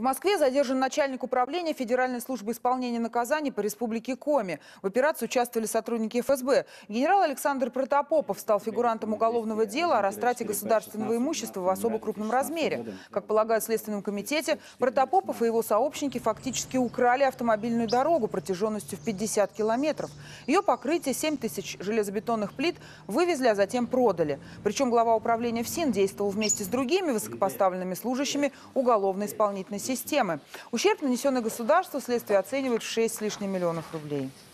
В Москве задержан начальник управления Федеральной службы исполнения наказаний по республике Коми. В операции участвовали сотрудники ФСБ. Генерал Александр Протопопов стал фигурантом уголовного дела о растрате государственного имущества в особо крупном размере. Как полагают в Следственном комитете, Протопопов и его сообщники фактически украли автомобильную дорогу протяженностью в 50 километров. Ее покрытие 7 тысяч железобетонных плит вывезли, а затем продали. Причем глава управления ФСИН действовал вместе с другими высокопоставленными служащими уголовно-исполнительной системы. Ущерб, нанесенный государству, следствие оценивает в 6 с лишним миллионов рублей.